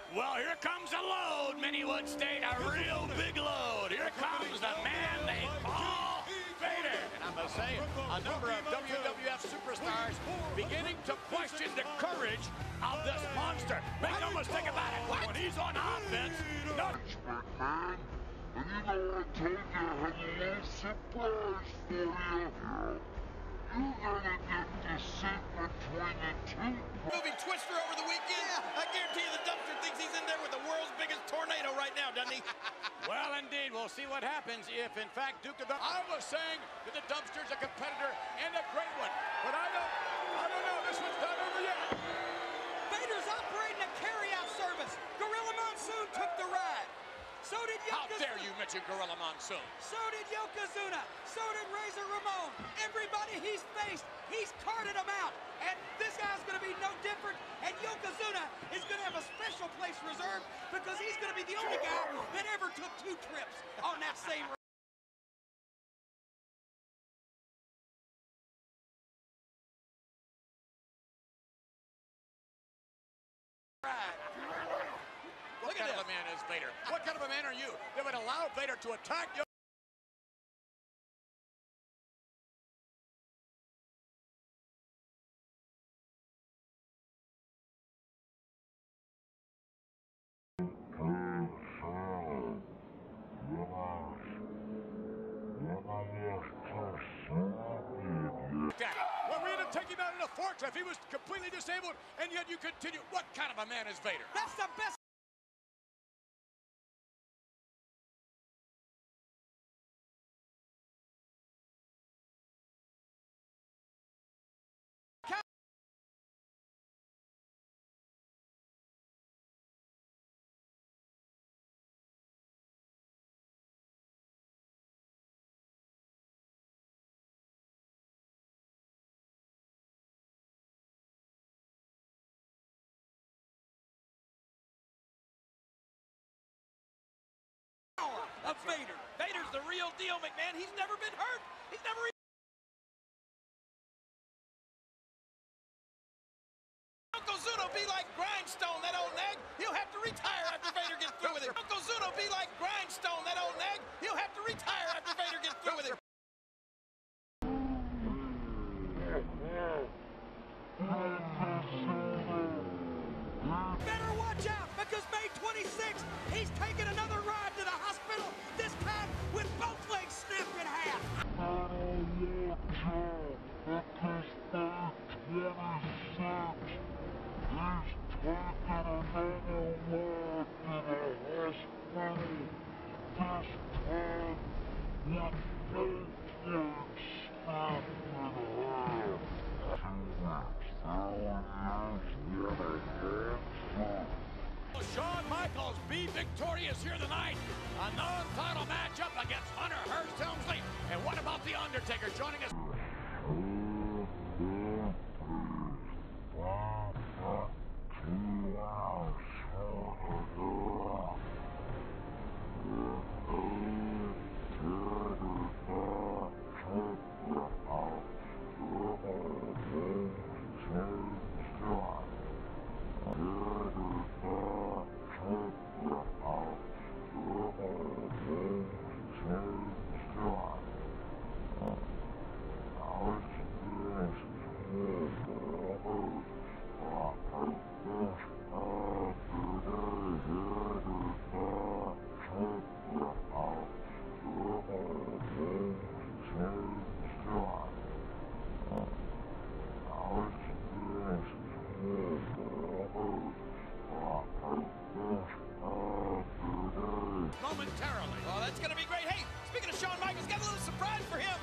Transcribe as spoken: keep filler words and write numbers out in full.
Well, here comes a load, Minniewood State, a real big load. Here comes the man named Paul Vader. And I must say, a number of W W F superstars beginning to question the courage of this monster. Make no mistake about it, when he's on offense, no. Man, and you know I told you I had a little surprise for you. You're gonna get to sit between the two. Movie Twister over the weekend. Yeah. I guarantee you the dumpster thinks he's in there with the world's biggest tornado right now, doesn't he? Well, indeed, we'll see what happens if, in fact, Duke of the... I was saying that the dumpster's a competitor and a great one, but I don't, I don't know. This one's not over yet. Vader's operating a carry-out service. Gorilla Monsoon took the ride. So did Yokozuna. How dare you mention Gorilla Monsoon? So did Yokozuna. So did Razor Ramon. Everybody he's faced, he's carted them out. And this guy's going to be no different. And Yokozuna is going to have a special place reserved because he's going to be the only guy that ever took two trips on that same ride. What kind of a man is Vader? What kind of a man are you that would allow Vader to attack you? Well, we had to take him out in a forklift. He was completely disabled, and yet you continue. What kind of a man is Vader? That's the best. Of Vader. Vader's the real deal, McMahon. He's never been hurt. He's never even... Yokozuna will be like Grindstone, that old nag. He'll have to retire after Vader gets through with him. Yokozuna will be like Grindstone, that old nag. He'll have to retire after Vader gets through with him. Better watch out, because May twenty-sixth, he's taking another ride to the hospital, this time with both legs snapped in half. Shawn Michaels be victorious here tonight. A non-title matchup against Hunter Hearst Helmsley. And what about The Undertaker joining us? Momentarily. Well, that's going to be great. Hey, speaking of Shawn Michaels, got a little surprise for him.